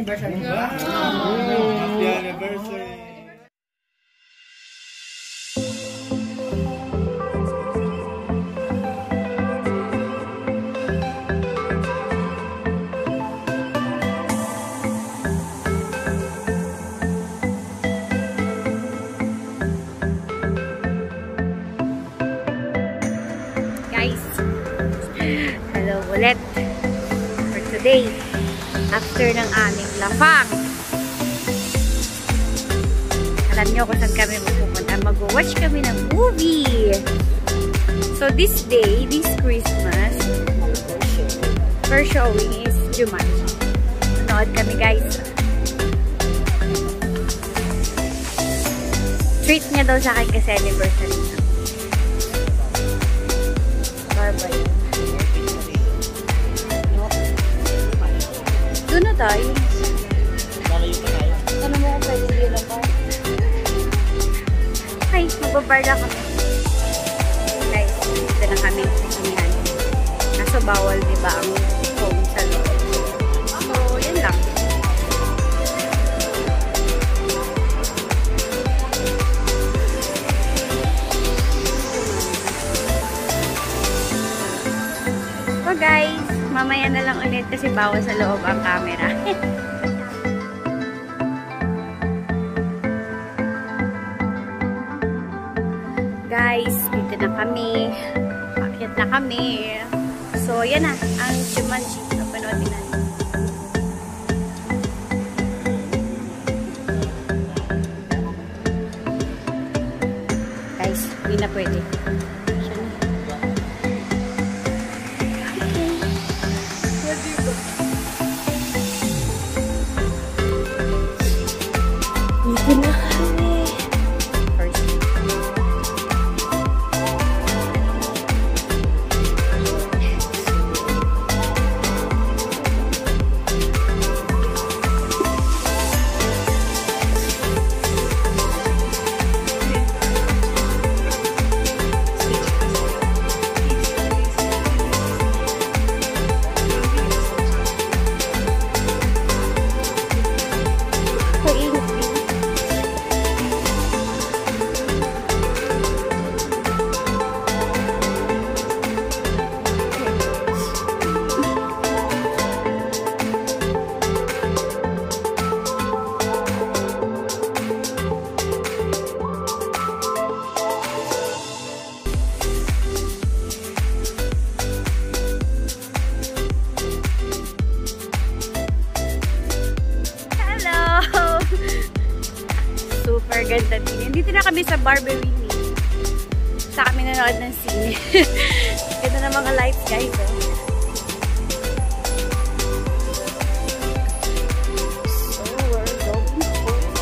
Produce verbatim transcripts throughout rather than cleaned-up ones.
anniversary. Happy anniversary. Ulit for today after ng aming lapang. Alam nyo kung saan kami magpupunta. Mag-watch kami ng movie. So this day, this Christmas, first showing is Jumanji. Manood kami guys. Treat niya daw sa akin kasi anniversary na. Bye-bye. Doon na tayo. Malayo pa tayo. Ano mo kung pwede yun ako? Ay, magbabar na kami. Guys, dito na kami. Sinihan. Kaso bawal diba ang phone sa loob. So, yun lang. So guys, mamaya na lang ulit kasi bawal sa loob ang camera. Guys, dito na kami. Pakyat na kami. So, yan na. Ang Jumanji. So, panoodin natin. Guys, hindi na pwede. Dito na kami. First. Super ganda din. Dito na kami sa Barberini. Sa kami nanood ng sine. Ganda na mga lights guys. Oh. So we're going home.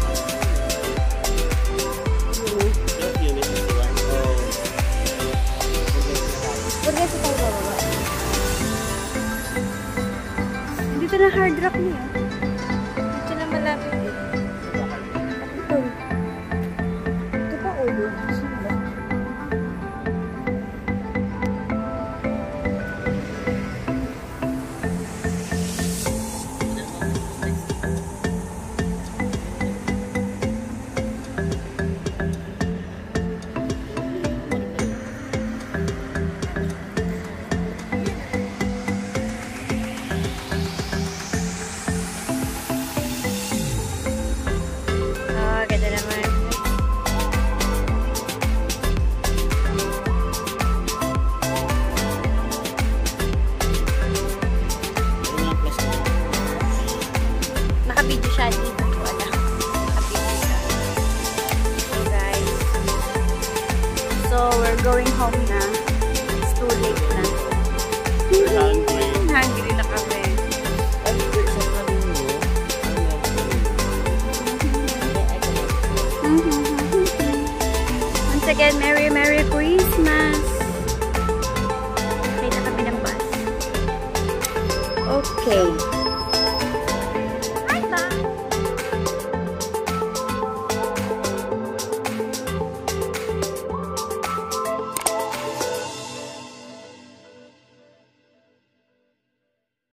Pwede sa tayo bababa. Dito na hard rock niya. Dito na malapit eh. Naka-video siya dito. Wala. Naka-video siya. So guys. So we're going home na. It's too late na. We're hungry. Hungry na kami. Once again, Merry Merry Christmas! Okay na kami ng bus. Okay.